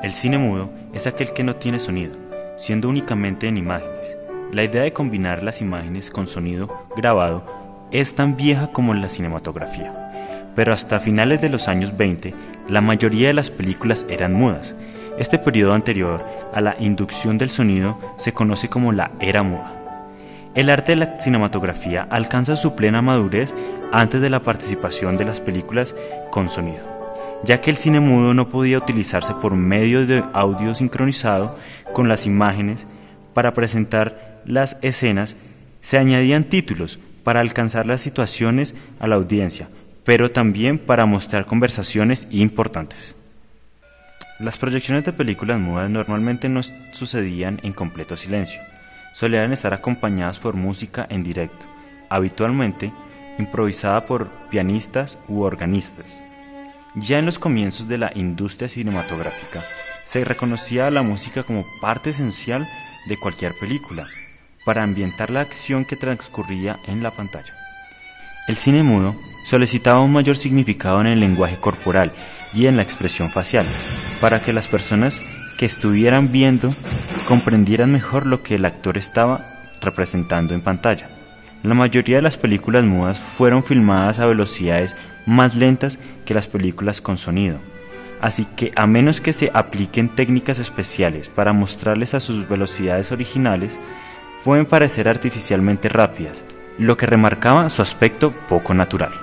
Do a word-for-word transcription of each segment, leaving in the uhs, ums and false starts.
El cine mudo es aquel que no tiene sonido, siendo únicamente en imágenes. La idea de combinar las imágenes con sonido grabado es tan vieja como la cinematografía, pero hasta finales de los años veinte, la mayoría de las películas eran mudas. Este periodo anterior a la inducción del sonido se conoce como la era muda. El arte de la cinematografía alcanza su plena madurez antes de la participación de las películas con sonido, ya que el cine mudo no podía utilizarse por medio de audio sincronizado con las imágenes. Para presentar las escenas se añadían títulos para alcanzar las situaciones a la audiencia, pero también para mostrar conversaciones importantes. Las proyecciones de películas mudas normalmente no sucedían en completo silencio, solían estar acompañadas por música en directo, habitualmente improvisada por pianistas u organistas. Ya en los comienzos de la industria cinematográfica, se reconocía a la música como parte esencial de cualquier película, para ambientar la acción que transcurría en la pantalla. El cine mudo solicitaba un mayor significado en el lenguaje corporal y en la expresión facial, para que las personas que estuvieran viendo comprendieran mejor lo que el actor estaba representando en pantalla. La mayoría de las películas mudas fueron filmadas a velocidades más lentas que las películas con sonido, así que a menos que se apliquen técnicas especiales para mostrarles a sus velocidades originales, pueden parecer artificialmente rápidas, lo que remarcaba su aspecto poco natural.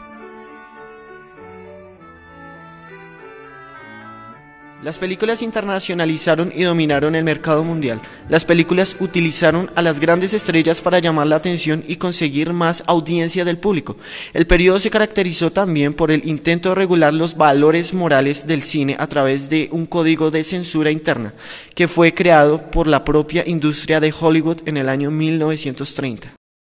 Las películas internacionalizaron y dominaron el mercado mundial. Las películas utilizaron a las grandes estrellas para llamar la atención y conseguir más audiencia del público. El periodo se caracterizó también por el intento de regular los valores morales del cine a través de un código de censura interna, que fue creado por la propia industria de Hollywood en el año mil novecientos treinta.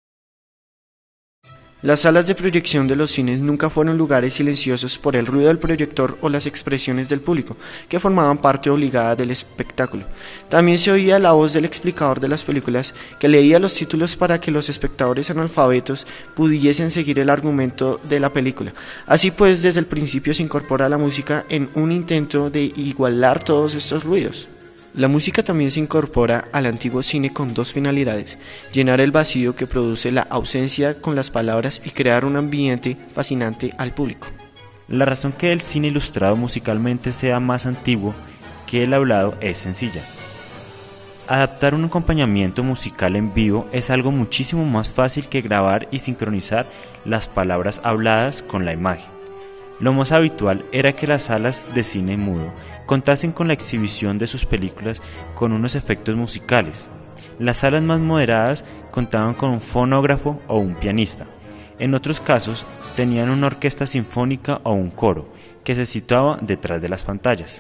Las salas de proyección de los cines nunca fueron lugares silenciosos por el ruido del proyector o las expresiones del público, que formaban parte obligada del espectáculo. También se oía la voz del explicador de las películas, que leía los títulos para que los espectadores analfabetos pudiesen seguir el argumento de la película. Así pues, desde el principio se incorpora la música en un intento de igualar todos estos ruidos. La música también se incorpora al antiguo cine con dos finalidades: llenar el vacío que produce la ausencia con las palabras y crear un ambiente fascinante al público. La razón que el cine ilustrado musicalmente sea más antiguo que el hablado es sencilla. Adaptar un acompañamiento musical en vivo es algo muchísimo más fácil que grabar y sincronizar las palabras habladas con la imagen. Lo más habitual era que las salas de cine mudo contasen con la exhibición de sus películas con unos efectos musicales. Las salas más moderadas contaban con un fonógrafo o un pianista. En otros casos, tenían una orquesta sinfónica o un coro, que se situaba detrás de las pantallas.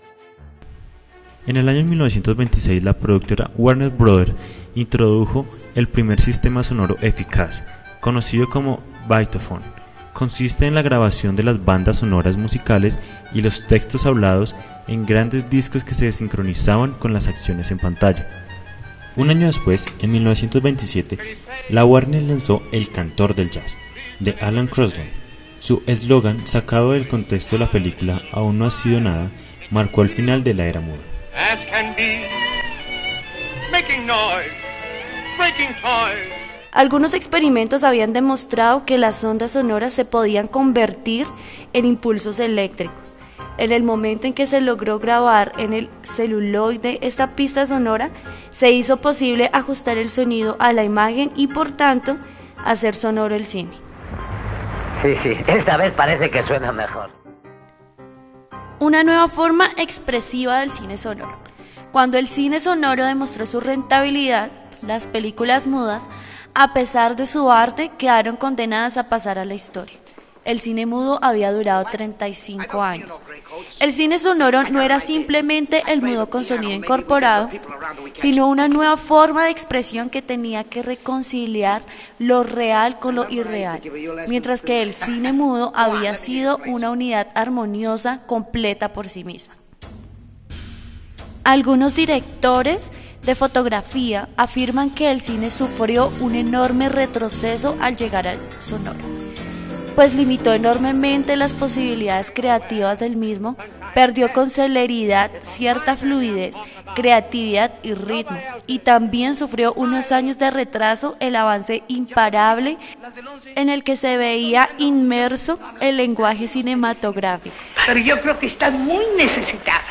En el año mil novecientos veintiséis, la productora Warner Brothers introdujo el primer sistema sonoro eficaz, conocido como Vitaphone. Consiste en la grabación de las bandas sonoras musicales y los textos hablados en grandes discos que se sincronizaban con las acciones en pantalla. Un año después, en mil novecientos veintisiete, la Warner lanzó El Cantor del Jazz, de Alan Crosland. Su eslogan, sacado del contexto de la película "Aún no ha sido nada", marcó el final de la era muda. Algunos experimentos habían demostrado que las ondas sonoras se podían convertir en impulsos eléctricos. En el momento en que se logró grabar en el celuloide esta pista sonora, se hizo posible ajustar el sonido a la imagen y, por tanto, hacer sonoro el cine. Sí, sí, esta vez parece que suena mejor. Una nueva forma expresiva del cine sonoro. Cuando el cine sonoro demostró su rentabilidad, las películas mudas, a pesar de su arte, quedaron condenadas a pasar a la historia. El cine mudo había durado treinta y cinco años. El cine sonoro no era simplemente el mudo con sonido incorporado, sino una nueva forma de expresión que tenía que reconciliar lo real con lo irreal, mientras que el cine mudo había sido una unidad armoniosa completa por sí misma. Algunos directores de fotografía afirman que el cine sufrió un enorme retroceso al llegar al sonoro. pues limitó enormemente las posibilidades creativas del mismo, perdió con celeridad cierta fluidez, creatividad y ritmo, y también sufrió unos años de retraso el avance imparable en el que se veía inmerso el lenguaje cinematográfico. Pero yo creo que están muy necesitadas.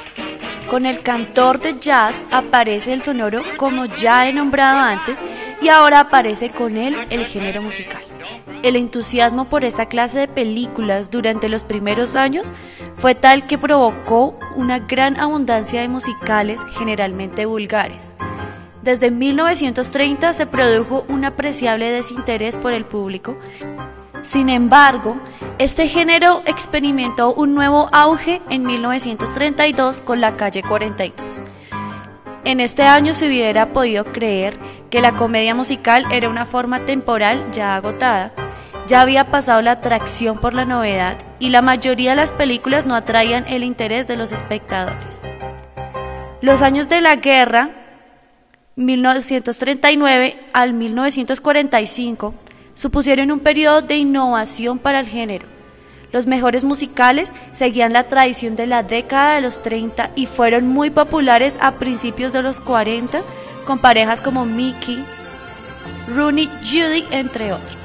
Con el cantor de jazz aparece el sonoro, como ya he nombrado antes, y ahora aparece con él el género musical. El entusiasmo por esta clase de películas durante los primeros años fue tal que provocó una gran abundancia de musicales generalmente vulgares. Desde mil novecientos treinta se produjo un apreciable desinterés por el público. Sin embargo, este género experimentó un nuevo auge en mil novecientos treinta y dos con La Calle cuarenta y dos. En este año se hubiera podido creer que la comedia musical era una forma temporal ya agotada. Ya había pasado la atracción por la novedad y la mayoría de las películas no atraían el interés de los espectadores. Los años de la guerra, mil novecientos treinta y nueve al mil novecientos cuarenta y cinco, supusieron un periodo de innovación para el género. Los mejores musicales seguían la tradición de la década de los treinta y fueron muy populares a principios de los cuarenta, con parejas como Mickey, Rooney, Judy, entre otros.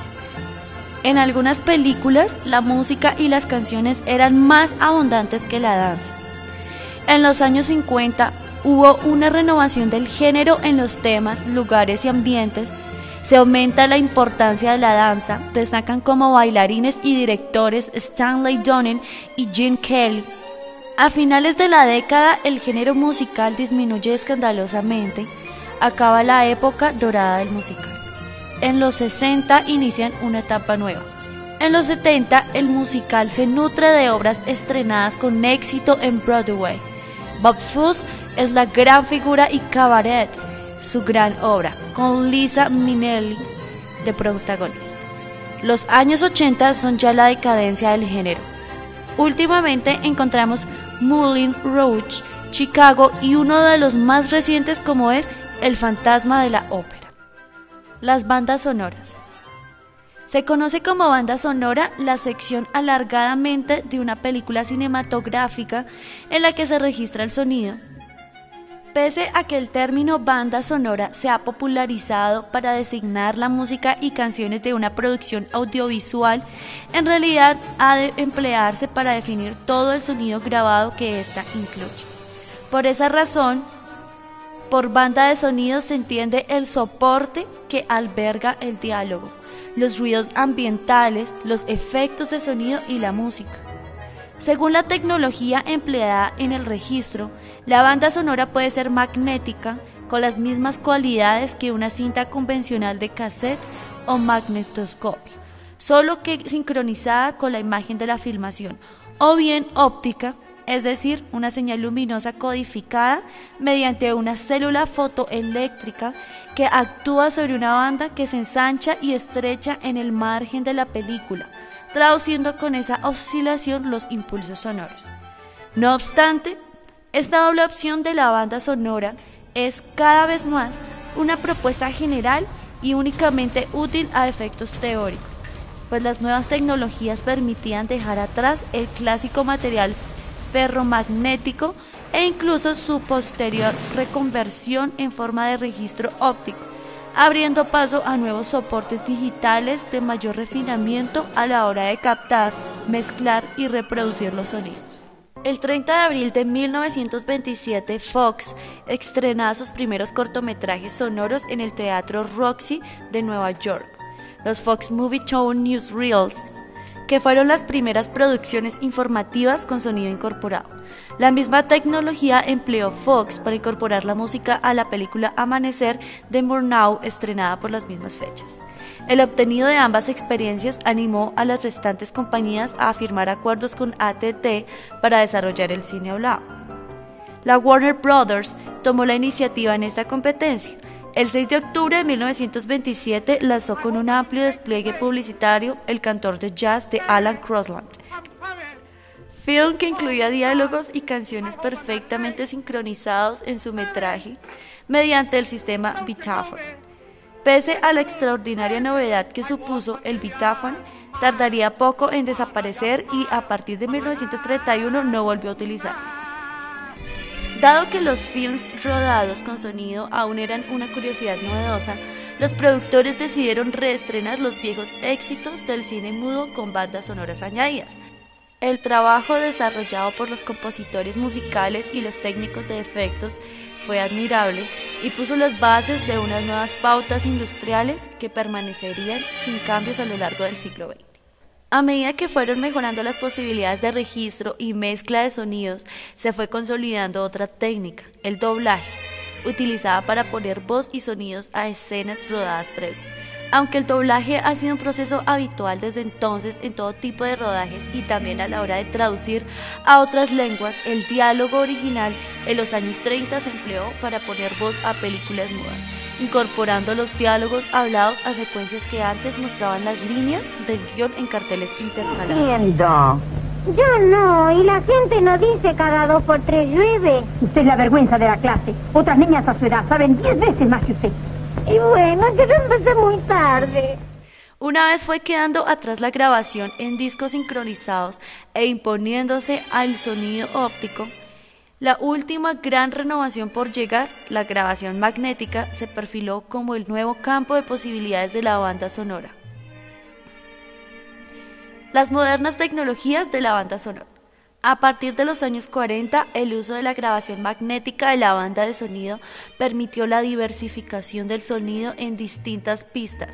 En algunas películas, la música y las canciones eran más abundantes que la danza. En los años cincuenta hubo una renovación del género en los temas, lugares y ambientes. Se aumenta la importancia de la danza, destacan como bailarines y directores Stanley Donen y Gene Kelly. A finales de la década, el género musical disminuye escandalosamente, acaba la época dorada del musical. En los sesenta inician una etapa nueva. En los setenta, el musical se nutre de obras estrenadas con éxito en Broadway. Bob Fosse es la gran figura y Cabaret, su gran obra, con Liza Minnelli de protagonista. Los años ochenta son ya la decadencia del género. Últimamente encontramos Moulin Rouge, Chicago y uno de los más recientes como es El fantasma de la ópera. Las bandas sonoras. Se conoce como banda sonora la sección alargadamente de una película cinematográfica en la que se registra el sonido. Pese a que el término banda sonora se ha popularizado para designar la música y canciones de una producción audiovisual, en realidad ha de emplearse para definir todo el sonido grabado que ésta incluye. Por esa razón, por banda de sonido se entiende el soporte que alberga el diálogo, los ruidos ambientales, los efectos de sonido y la música. Según la tecnología empleada en el registro, la banda sonora puede ser magnética, con las mismas cualidades que una cinta convencional de cassette o magnetoscopio, solo que sincronizada con la imagen de la filmación, o bien óptica, es decir, una señal luminosa codificada mediante una célula fotoeléctrica que actúa sobre una banda que se ensancha y estrecha en el margen de la película, traduciendo con esa oscilación los impulsos sonoros. No obstante, esta doble opción de la banda sonora es cada vez más una propuesta general y únicamente útil a efectos teóricos, pues las nuevas tecnologías permitían dejar atrás el clásico material ferromagnético e incluso su posterior reconversión en forma de registro óptico, abriendo paso a nuevos soportes digitales de mayor refinamiento a la hora de captar, mezclar y reproducir los sonidos. El treinta de abril de mil novecientos veintisiete, Fox estrenaba sus primeros cortometrajes sonoros en el Teatro Roxy de Nueva York, los Fox Movie Tone Newsreels, que fueron las primeras producciones informativas con sonido incorporado. La misma tecnología empleó Fox para incorporar la música a la película Amanecer de Murnau, estrenada por las mismas fechas. El obtenido de ambas experiencias animó a las restantes compañías a firmar acuerdos con A T T para desarrollar el cine hablado. La Warner Brothers tomó la iniciativa en esta competencia. El seis de octubre de mil novecientos veintisiete lanzó con un amplio despliegue publicitario El cantor de jazz de Alan Crosland, film que incluía diálogos y canciones perfectamente sincronizados en su metraje mediante el sistema Vitaphone. Pese a la extraordinaria novedad que supuso el Vitaphone, tardaría poco en desaparecer y a partir de mil novecientos treinta y uno no volvió a utilizarse. Dado que los films rodados con sonido aún eran una curiosidad novedosa, los productores decidieron reestrenar los viejos éxitos del cine mudo con bandas sonoras añadidas. El trabajo desarrollado por los compositores musicales y los técnicos de efectos fue admirable y puso las bases de unas nuevas pautas industriales que permanecerían sin cambios a lo largo del siglo veinte. A medida que fueron mejorando las posibilidades de registro y mezcla de sonidos, se fue consolidando otra técnica, el doblaje, utilizada para poner voz y sonidos a escenas rodadas previas. Aunque el doblaje ha sido un proceso habitual desde entonces en todo tipo de rodajes y también a la hora de traducir a otras lenguas, el diálogo original en los años treinta se empleó para poner voz a películas mudas, incorporando los diálogos hablados a secuencias que antes mostraban las líneas del guión en carteles intercalados. Entiendo. Yo no, y la gente no dice cada dos por tres llueve. Usted es la vergüenza de la clase. Otras niñas a su edad saben diez veces más que usted. Y bueno, yo lo empecé muy tarde. Una vez fue quedando atrás la grabación en discos sincronizados e imponiéndose al sonido óptico, la última gran renovación por llegar, la grabación magnética, se perfiló como el nuevo campo de posibilidades de la banda sonora. Las modernas tecnologías de la banda sonora. A partir de los años cuarenta, el uso de la grabación magnética de la banda de sonido permitió la diversificación del sonido en distintas pistas.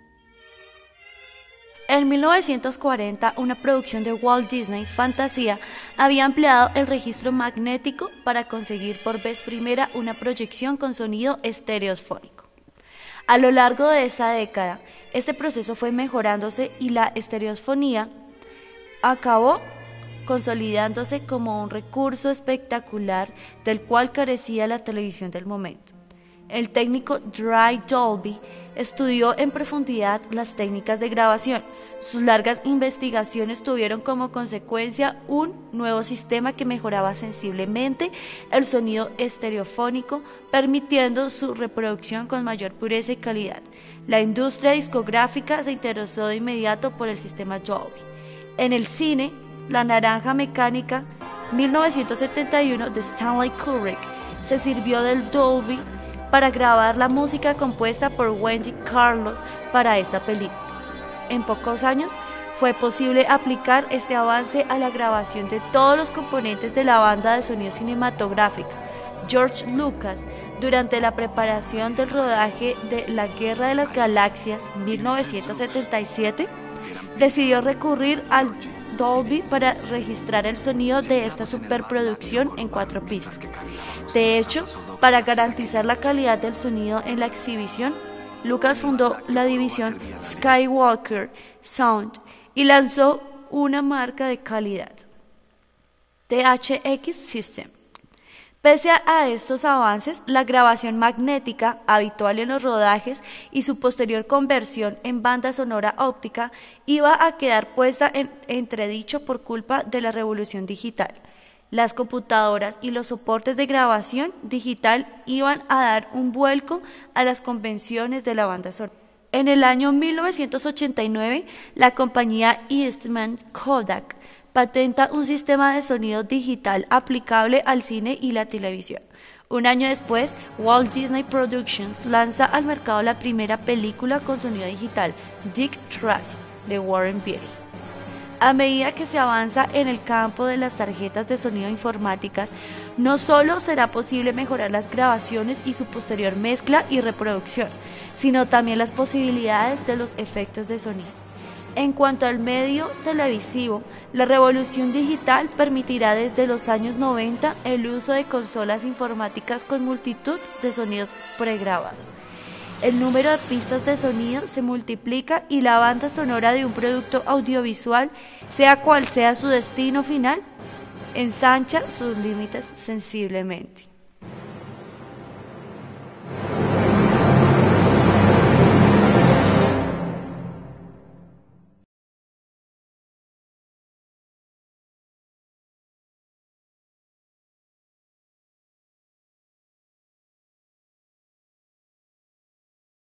En mil novecientos cuarenta, una producción de Walt Disney, Fantasía, había empleado el registro magnético para conseguir por vez primera una proyección con sonido estereofónico. A lo largo de esa década, este proceso fue mejorándose y la estereofonía acabó consolidándose como un recurso espectacular del cual carecía la televisión del momento. El técnico Dry Dolby estudió en profundidad las técnicas de grabación. Sus largas investigaciones tuvieron como consecuencia un nuevo sistema que mejoraba sensiblemente el sonido estereofónico, permitiendo su reproducción con mayor pureza y calidad. La industria discográfica se interesó de inmediato por el sistema Dolby. En el cine, La Naranja Mecánica, mil novecientos setenta y uno, de Stanley Kubrick, se sirvió del Dolby para grabar la música compuesta por Wendy Carlos para esta película. En pocos años fue posible aplicar este avance a la grabación de todos los componentes de la banda de sonido cinematográfica. George Lucas, durante la preparación del rodaje de La Guerra de las Galaxias, mil novecientos setenta y siete, decidió recurrir al Dolby para registrar el sonido de esta superproducción en cuatro pistas. De hecho, para garantizar la calidad del sonido en la exhibición, Lucas fundó la división Skywalker Sound y lanzó una marca de calidad, T H X System. Pese a estos avances, la grabación magnética, habitual en los rodajes, y su posterior conversión en banda sonora óptica, iba a quedar puesta en entredicho por culpa de la revolución digital. Las computadoras y los soportes de grabación digital iban a dar un vuelco a las convenciones de la banda sonora. En el año mil novecientos ochenta y nueve, la compañía Eastman Kodak patenta un sistema de sonido digital aplicable al cine y la televisión. Un año después, Walt Disney Productions lanza al mercado la primera película con sonido digital, Dick Tracy, de Warren Beatty. A medida que se avanza en el campo de las tarjetas de sonido informáticas, no solo será posible mejorar las grabaciones y su posterior mezcla y reproducción, sino también las posibilidades de los efectos de sonido. En cuanto al medio televisivo, la revolución digital permitirá desde los años noventa el uso de consolas informáticas con multitud de sonidos pregrabados. El número de pistas de sonido se multiplica y la banda sonora de un producto audiovisual, sea cual sea su destino final, ensancha sus límites sensiblemente.